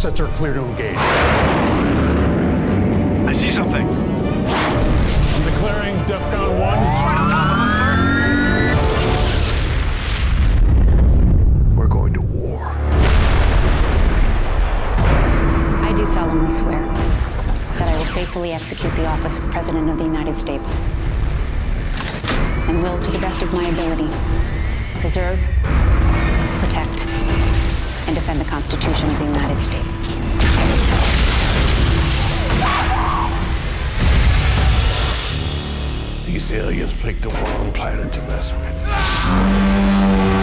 Assets are clear to engage. I see something. I'm declaring DEFCON 1. Right on top of us, sir. We're going to war. I do solemnly swear that I will faithfully execute the office of President of the United States and will, to the best of my ability, preserve, protect, and defend the Constitution of the United States. These aliens picked the wrong planet to mess with.